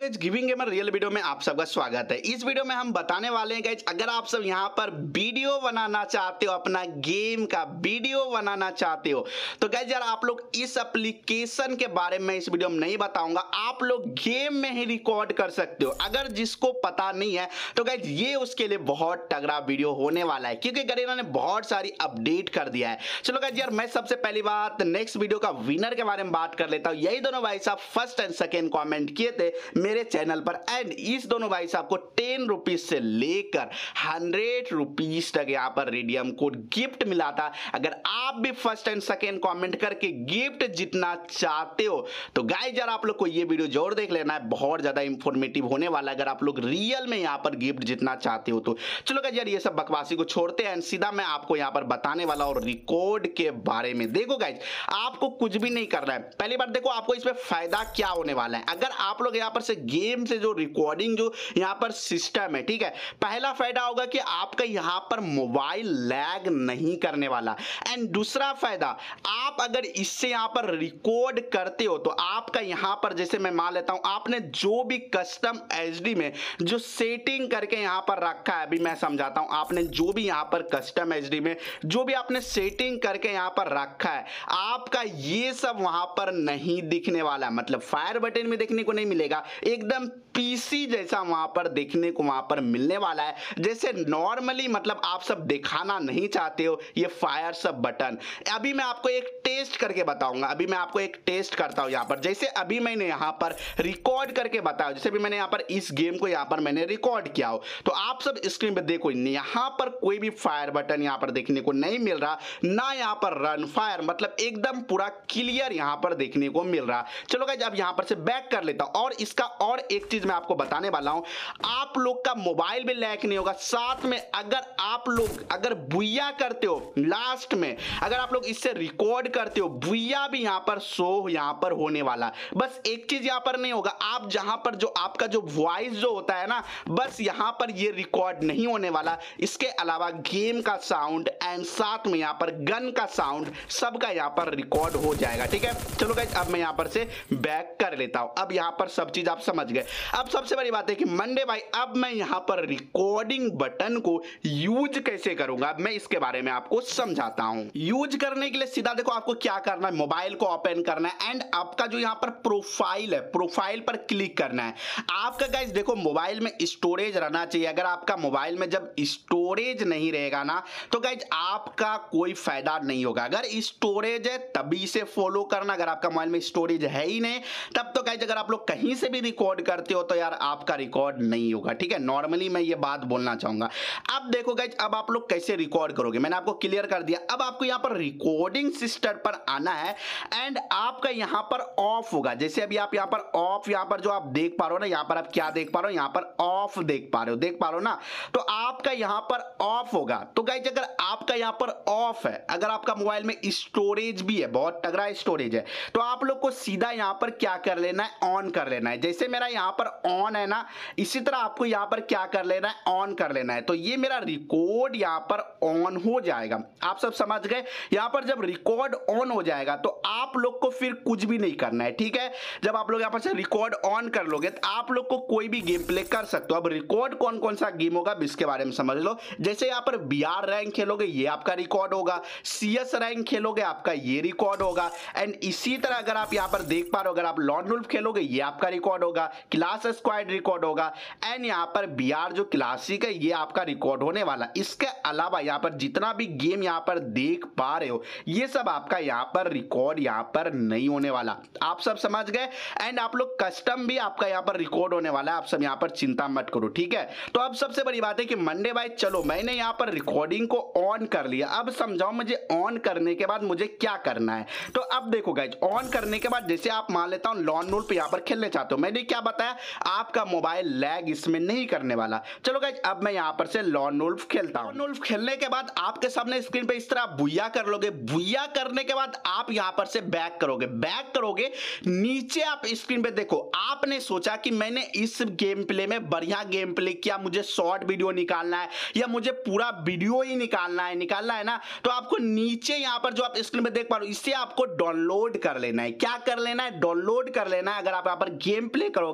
Guys giving gamer real video में आप सबका स्वागत है। इस वीडियो में हम बताने वाले हैं गाइस, अगर आप सब यहाँ पर वीडियो बनाना चाहते हो, अपना गेम का वीडियो बनाना चाहते हो तो गाइस यार आप लोग इस एप्लीकेशन के बारे में इस वीडियो में नहीं बताऊंगा। आप लोग गेम में ही रिकॉर्ड कर सकते हो। अगर जिसको पता नहीं है तो गाइस ये उसके लिए बहुत तगड़ा वीडियो होने वाला है, क्योंकि गरीना ने बहुत सारी अपडेट कर दिया है। चलो गाइस यार मैं सबसे पहली बात नेक्स्ट वीडियो का विनर के बारे में बात कर लेता हूँ। यही दोनों भाई साहब फर्स्ट एंड सेकेंड कॉमेंट किए थे मेरे चैनल पर, एंड इस दोनों भाई साहब को 10 रुपीज से लेकर 100 रुपीज तक यहाँ पर रेडियम कोड गिफ्ट मिला था। अगर आप भी फर्स्ट एंड सेकेंड कमेंट करके गिफ्ट जीतना चाहते हो तो गाइस यार आप लोग को ये वीडियो जरूर देख लेना है, बहुत ज्यादा इंफॉर्मेटिव होने वाला है। अगर आप लोग रियल में यहाँ पर गिफ्ट जीतना चाहते हो तो चलो गाइस यार ये सब बकवासी को छोड़ते हैं, सीधा मैं आपको यहाँ पर बताने वाला और रिकॉर्ड के बारे में। देखो गाइस आपको कुछ भी नहीं करना है। पहली बार देखो आपको इसमें फायदा क्या होने वाला है। अगर आप लोग यहाँ पर से गेम से जो रिकॉर्डिंग जो यहाँ पर सिस्टम है, ठीक है, पहला फायदा होगा कि आपका यहाँ पर मोबाइल लैग नहीं करने वाला। एंड दूसरा फायदा, आप अगर इससे यहाँ पर रिकॉर्ड करते हो तो आपका यहाँ पर जैसे मैं मान लेता हूं आपने जो भी कस्टम एचडी में जो सेटिंग करके यहाँ पर रखा है, अभी मैं समझाता हूं, आपने जो भी यहाँ पर कस्टम एचडी में जो भी आपने सेटिंग करके यहाँ पर रखा है, आपका ये सब वहां पर नहीं दिखने वाला। मतलब फायर बटन में देखने को नहीं मिलेगा, एकदम पीसी जैसा वहां पर देखने को वहां पर मिलने वाला है। जैसे नॉर्मली मतलब आप सब दिखाना नहीं चाहते हो ये फायर सब बटन। अभी मैं आपको एक टेस्ट करके बताऊंगा। अभी मैं आपको एक टेस्ट करता हूं यहाँ पर, जैसे अभी मैंने यहाँ पर रिकॉर्ड करके बताया, जैसे भी मैंने यहाँ पर इस गेम को यहाँ पर मैंने रिकॉर्ड किया हो तो आप सब स्क्रीन पे देखो यहाँ पर कोई भी फायर बटन यहाँ पर देखने को नहीं मिल रहा, ना यहाँ पर रन फायर, मतलब एकदम पूरा क्लियर यहाँ पर देखने को मिल रहा। चलो गाइस अब यहाँ पर से बैक कर लेता हूं। और इसका और एक चीज मैं आपको बताने वाला हूं, आप लोग का मोबाइल भी लैग नहीं होगा। साथ में अगर आप लोग अगर बुया करते हो लास्ट में, अगर आप लोग इससे रिकॉर्ड करते हो, बुया भी यहां पर शो यहां पर होने वाला। बस एक चीज यहां पर नहीं होगा, आप जहां पर जो आपका जो वॉइस जो होता है ना, बस यहां पर ये रिकॉर्ड नहीं होने वाला। इसके अलावा गेम का साउंड एंड साथ में यहां पर गन का साउंड सबका यहां पर रिकॉर्ड हो जाएगा। ठीक है, चलो गाइस अब मैं यहां पर से बैक कर लेता हूं। अब यहां पर सब चीज आप समझ गए। अब सबसे बड़ी बात है कि मंडे भाई अब मैं यहां पर रिकॉर्डिंग बटन को यूज कैसे करूंगा, अब मैं इसके बारे में आपको समझाता हूं। यूज करने के लिए सीधा देखो आपको क्या करना है, मोबाइल को ओपन करना है एंड आपका जो यहां पर प्रोफाइल है, प्रोफाइल पर क्लिक करना है। आपका गाइस देखो मोबाइल में स्टोरेज रहना चाहिए। अगर आपका मोबाइल में जब स्टोरेज नहीं रहेगा ना तो गाइस आपका कोई फायदा नहीं होगा। अगर स्टोरेज है तभी से फॉलो करना, अगर आपका मोबाइल में स्टोरेज है ही नहीं तब तो गाइस अगर आप लोग कहीं से भी रिकॉर्ड करते हो तो यार आपका रिकॉर्ड नहीं होगा। ठीक है, नॉर्मली मैं ये बात बोलना चाहूंगा। अब देखो गाइस अब आप लोग कैसे रिकॉर्ड करोगे, मैंने आपको क्लियर कर दिया। अब आपको यहाँ पर रिकॉर्डिंग सिस्टम पर आना है एंड आपका यहाँ पर ऑफ होगा। जैसे अभी आप यहाँ पर ऑफ, यहाँ पर जो आप देख पा रहे हो ना, यहाँ पर आप क्या देख पा रहे हो, यहाँ पर ऑफ देख पा रहे हो ना, तो आपका यहाँ पर ऑफ होगा। तो गाइस अगर आपका यहाँ पर ऑफ है, अगर आपका मोबाइल में स्टोरेज भी है, बहुत तगड़ा स्टोरेज है, तो आप लोग को सीधा यहाँ पर क्या कर लेना है, ऑन कर लेना है। जैसे मेरा यहाँ पर ऑन है ना, इसी तरह आपको यहाँ पर क्या कर लेना है, ऑन कर लेना है। तो ये मेरा रिकॉर्ड यहाँ पर ऑन हो जाएगा। आप सब समझ गए। यहाँ पर जब रिकॉर्ड ऑन हो जाएगा तो आप लोग को फिर कुछ भी नहीं करना है। ठीक है, जब आप लोग यहाँ पर से रिकॉर्ड ऑन कर लोगे तो आप लोग को कोई भी गेम प्ले कर सकते हो। अब रिकॉर्ड कौन कौन सा गेम होगा इसके बारे में समझ लो। जैसे यहाँ पर बीआर रैंक खेलोगे ये आपका रिकॉर्ड होगा, सीएस रैंक खेलोगे आपका ये रिकॉर्ड होगा, एंड इसी तरह अगर आप यहाँ पर देख पा रहे हो, अगर आप लॉन वुल्फ खेलोगे ये आपका रिकॉर्ड होगा, क्लास स्क्वाड रिकॉर्ड होगा, एंड यहाँ पर बीआर जो क्लासिक है ये आपका रिकॉर्ड होने वाला। इसके अलावा यहाँ पर जितना भी गेम यहाँ पर देख पा रहे हो ये सब आपका यहाँ पर रिकॉर्ड यहाँ पर नहीं होने वाला। आप सब समझ गए। एंड आप लोग कस्टम भी आपका यहाँ पर रिकॉर्ड होने वाला है, आप सब यहाँ पर चिंता मत करो। ठीक है, तो अब सबसे बड़ी बात है कि मंडे भाई चलो मैंने यहाँ पर रिकॉर्डिंग को ऑन कर लिया। अब समझाओ मुझे ऑन करने के बाद मुझे क्या करना है। तो अब देखो गाइस ऑन करने के बाद जैसे आप मान लेता हूं लॉन वुल्फ पे यहाँ पर खेलने चाहते हो, मैंने क्या बताया, आपका मोबाइल लैग इसमें नहीं करने वाला। चलो गाइस अब मैं यहाँ पर से लॉन वुल्फ खेलता हूं। लॉन वुल्फ खेलने के बाद आपके सामने स्क्रीन पे इस तरह बुया कर लोगे। बुया करने के बाद आप यहाँ पर से बैक करोगे। बैक करोगे नीचे आप स्क्रीन पे देखो, आपने सोचा कि मैंने इस गेम प्ले में बढ़िया गेम प्ले किया, मुझे शॉर्ट वीडियो निकालना है या मुझे पूरा वीडियो ही निकालना है ना, तो आपको नीचे यहाँ पर जो आप स्क्रीन पे देख पा रहे हो इसे आपको डाउनलोड कर लेना है। क्या कर लेना है, डाउनलोड कर लेना है। अगर आप यहाँ पर गेम प्ले करोगे,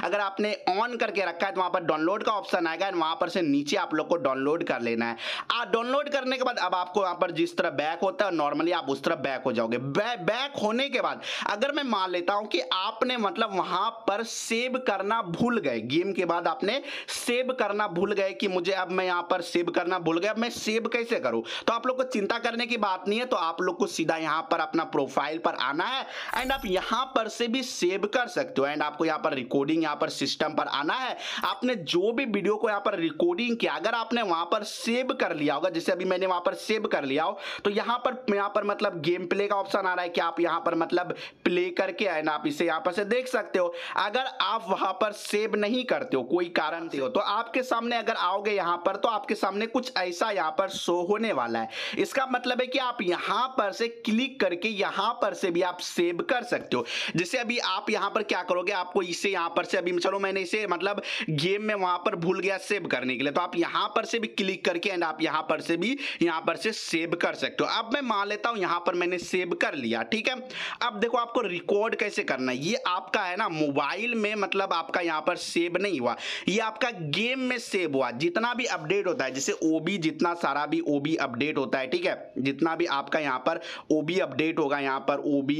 अगर आपने ऑन करके रखा है तो वहां पर डाउनलोड का ऑप्शन आएगा एंड वहां पर से नीचे आप लोग को डाउनलोड कर लेना है। डाउनलोड करने के बाद अब आपको वहां पर जिस तरह बैक होता है नॉर्मली आप उस तरह बैक हो जाओगे। बैक होने के बाद अगर मैं मान लेता हूं कि आपने मतलब वहां पर सेव करना भूल गए, गेम के बाद आपने सेव करना भूल गए कि मुझे अब मैं यहां पर सेव करना भूल गया, अब मैं सेव कैसे करूं, तो आप लोग को चिंता करने की बात नहीं है। तो आप लोग को सीधा यहां पर अपना प्रोफाइल पर आना है एंड आप यहां पर से भी सेव कर सकते हो एंड आपको यहां पर रिकॉर्डिंग यहां पर सिस्टम पर आना है। आपने जो भी वीडियो को यहां पर रिकॉर्डिंग किया अगर आपने वहां पर सेव कर लिया होगा, जैसे अभी मैंने वहां पर सेव कर लिया हो, तो यहां पर मतलब गेम प्ले का ऑप्शन आ रहा है कि आप यहां पर मतलब प्ले करके एंड आप इसे यहां पर से देख सकते हो। अगर आप वहां पर सेव नहीं करते हो कोई कारण से हो तो आपके सामने अगर आओगे यहां पर तो आपके सामने कुछ ऐसा यहां पर शो होने वाला है। इसका मतलब है कि आप यहां पर से क्लिक करके यहां पर से भी आप सेव कर सकते हो। जैसे अभी आप यहां पर क्या करोगे, आपको इसे यहां पर से अभी चलो मैंने इसे मतलब गेम में वहां पर भूल गया सेव करने के लिए, तो आप यहां पर से भी क्लिक करके एंड आप यहां पर से भी यहां पर से सेव कर सकते हो। अब मैं मान लेता हूं यहां पर मैंने सेव कर लिया, ठीक है। अब देखो आपको रिकॉर्ड कैसे करना है, ये आपका है ना मोबाइल में मतलब आपका यहां पर सेव नहीं हुआ, ये आपका गेम में सेव हुआ। जितना भी अपडेट होता है जैसे ओबी, जितना सारा भी ओबी अपडेट होता है, ठीक है, जितना भी आपका यहां पर ओबी अपडेट होगा, यहां पर ओबी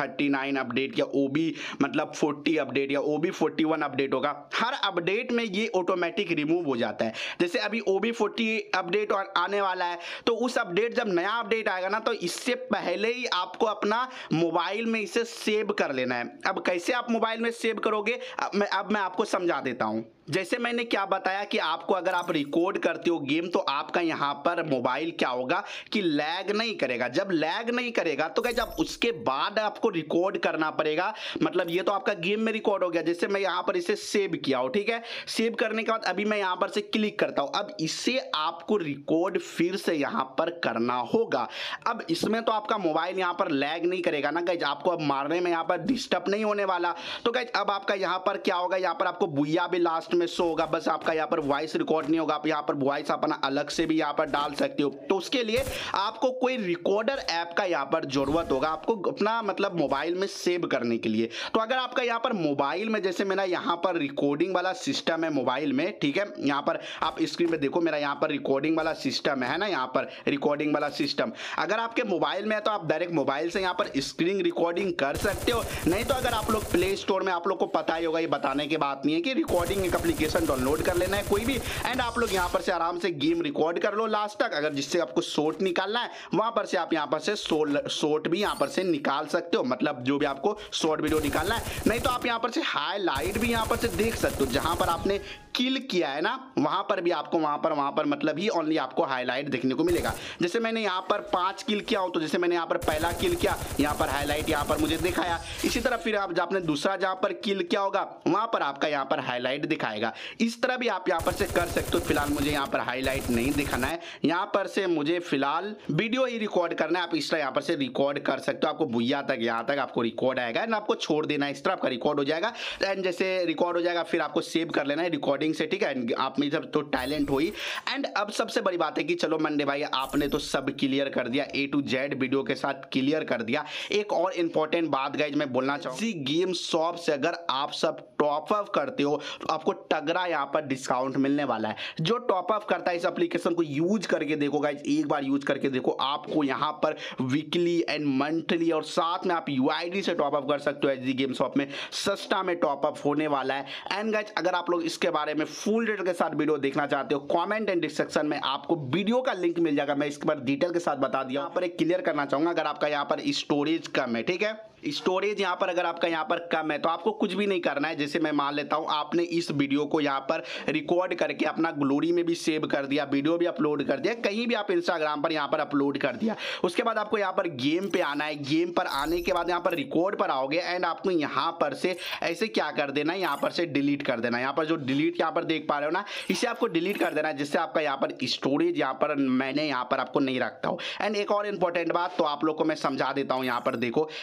39 अपडेट या ओबी मतलब 40 अपडेट या ओबी 41 अपडेट होगा, हर अपडेट में ये ऑटोमेटिक रिमूव हो जाता है। जैसे अभी ओबी 40 अपडेट आने वाला है तो उस अपडेट जब नया अपडेट आएगा ना तो इससे पहले ही आपको अपना मोबाइल में इसे सेव कर लेना है। अब कैसे आप मोबाइल में सेव करोगे अब मैं आपको समझा देता हूं। जैसे मैंने क्या बताया कि आपको अगर आप रिकॉर्ड करते हो गेम तो आपका यहां पर मोबाइल क्या होगा कि लैग नहीं करेगा। जब लैग नहीं करेगा तो गाइस आप उसके बाद आपको रिकॉर्ड करना पड़ेगा। मतलब ये तो आपका गेम में रिकॉर्ड हो गया, जैसे मैं यहां पर इसे सेव किया हो, ठीक है। सेव करने के बाद अभी मैं यहां पर से क्लिक करता हूं, अब इसे आपको रिकॉर्ड फिर से यहां पर करना होगा। अब इसमें तो आपका मोबाइल यहां पर लैग नहीं करेगा ना गाइस, आपको अब मारने में यहां पर डिस्टर्ब नहीं होने वाला। तो गाइस अब आपका यहां पर क्या होगा, यहां पर आपको बुया भी लास्ट में शो होगा, बस आपका यहाँ पर वॉइस रिकॉर्ड नहीं होगा। आप यहाँ पर वॉइस अपना अलग से भी यहाँ पर डाल सकते हो। तो उसके लिए आपको कोई रिकॉर्डर ऐप का यहाँ पर जरूरत होगा आपको अपना मतलब मोबाइल में सेव करने के लिए। तो अगर आपका यहाँ पर मोबाइल में जैसे मेरा यहाँ पर रिकॉर्डिंग वाला सिस्टम है मोबाइल में, ठीक है, यहाँ पर आप स्क्रीन में देखो मेरा यहाँ पर रिकॉर्डिंग वाला सिस्टम है ना, यहाँ पर रिकॉर्डिंग वाला सिस्टम अगर आपके मोबाइल में है तो आप डायरेक्ट मोबाइल से यहाँ पर स्क्रीन रिकॉर्डिंग कर सकते हो। नहीं तो अगर आप लोग प्ले स्टोर में, आप लोग को पता ही होगा, ये बताने की बात नहीं है कि रिकॉर्डिंग एक एप्लीकेशन डाउनलोड कर लेना है कोई भी एंड आप लोग यहां पर से आराम से गेम रिकॉर्ड कर लो लास्ट तक। अगर जिससे आपको शॉर्ट निकालना है वहां पर से आप यहां पर से शॉर्ट भी यहां पर से निकाल सकते हो, मतलब जो भी आपको शॉर्ट वीडियो निकालना है। नहीं तो आप यहां पर से हाईलाइट भी यहां पर से देख सकते हो, जहां पर आपने किल किया है ना वहां पर भी आपको वहां पर मतलब ही ओनली आपको हाईलाइट देखने को मिलेगा। जैसे मैंने यहां पर 5 किल किया हो तो जैसे मैंने यहां पर पहला किल किया, यहां पर हाईलाइट यहां पर मुझे दिखाया। इसी तरह फिर आप आपने दूसरा जहां पर किल किया होगा वहां पर आपका यहां पर हाईलाइट दिखाएगा। इस तरह भी आप यहां पर से कर सकते हो। फिलहाल मुझे यहां पर हाईलाइट नहीं दिखाना है, यहां पर से मुझे फिलहाल वीडियो ही रिकॉर्ड करना है। आप इस तरह यहां पर से रिकॉर्ड कर सकते हो, आपको भुइया तक यहां तक आपको रिकॉर्ड आएगा एंड आपको छोड़ देना है, इस तरह आपका रिकॉर्ड हो जाएगा। एंड जैसे रिकॉर्ड हो जाएगा फिर आपको सेव कर लेना है रिकॉर्डिंग से, ठीक है। आप में जब तो टैलेंट हुई। एंड अब सबसे बड़ी बात है कि चलो मंडे भाई आपने तो सब क्लियर कर दिया, A to Z वीडियो के साथ क्लियर कर दिया। एक और इंपॉर्टेंट बात गाइज मैं बोलना चाहूंगा, गेम शॉप से अगर आप सब टॉप अप करते हो तो आपको तगड़ा यहां पर डिस्काउंट मिलने वाला है। जो टॉप अप करता है इस एप्लीकेशन को यूज करके देखो गाइज, एक बार यूज करके देखो, आपको यहां पर वीकली एंड मंथली और साथ में आप UID से टॉप अप कर सकते हो। HG गेम शॉप में सस्ता में टॉप अप होने वाला है। एंड गाइज अगर आप लोग इसके बारे में फुल डिटेल के साथ वीडियो देखना चाहते हो, कमेंट एंड डिस्क्रिप्शन में आपको वीडियो का लिंक मिल जाएगा, मैं इसके बारे डिटेल के साथ बता दिया। यहाँ पर एक क्लियर करना चाहूंगा, अगर आपका यहाँ पर स्टोरेज कम है, ठीक है, स्टोरेज यहाँ पर अगर आपका यहाँ पर कम है तो आपको कुछ भी नहीं करना है। जैसे मैं मान लेता हूँ आपने इस वीडियो को यहाँ पर रिकॉर्ड करके अपना ग्लोरी में भी सेव कर दिया, वीडियो भी अपलोड कर दिया, कहीं भी आप इंस्टाग्राम पर यहाँ पर अपलोड कर दिया। उसके बाद आपको यहाँ पर गेम पे आना है, गेम पर आने के बाद यहाँ पर रिकॉर्ड पर आओगे एंड आपको यहाँ पर से ऐसे क्या कर देना है, यहाँ पर से डिलीट कर देना है। यहाँ पर जो डिलीट यहाँ पर देख पा रहे हो ना, इसे आपको डिलीट कर देना है, जिससे आपका यहाँ पर स्टोरेज यहाँ पर मैंने यहाँ पर आपको नहीं रखता हूँ। एंड एक और इंपॉर्टेंट बात तो आप लोग को मैं समझा देता हूँ, यहाँ पर देखो, अगर आप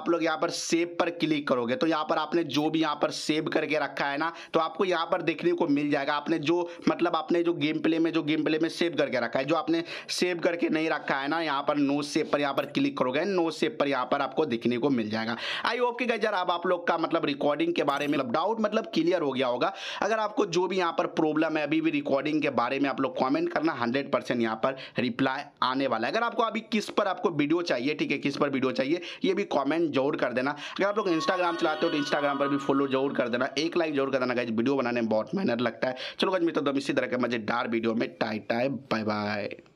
आप लोग यहाँ पर सेव पर क्लिक करोगे तो यहाँ पर आपने जो भी यहाँ पर सेव करके रखा है ना, तो आपको यहाँ पर देखने को मिल जाएगा। आपने जो मतलब आपने जो गेम प्ले में सेव करके रखा है, जो आपने सेव करके नहीं रखा है ना, यहाँ पर नो सेव पर यहाँ पर क्लिक करोगे, नो सेव पर यहाँ पर आपको दिखने को मिल जाएगा। आई होप कि गाइस यार अब आप लोग का मतलब रिकॉर्डिंग के बारे में डाउट मतलब क्लियर हो गया होगा। अगर आपको जो भी यहाँ पर प्रॉब्लम है अभी भी रिकॉर्डिंग के बारे में, आप लोग कमेंट करना, 100% यहाँ पर रिप्लाई आने वाला है। अगर आपको अभी किस पर आपको वीडियो चाहिए, ठीक है, किस पर वीडियो चाहिए ये भी कमेंट जरूर कर देना। अगर आप लोग इंस्टाग्राम चलाते हो तो इंस्टाग्राम पर भी फॉलो जरूर कर देना, एक लाइक जरूर कर देना गाइस, वीडियो बनाने में बहुत मेहनत लगता है। चलो गाइस मित्रों, इसी तरह के मजेदार वीडियो में टाटा बाय बाय।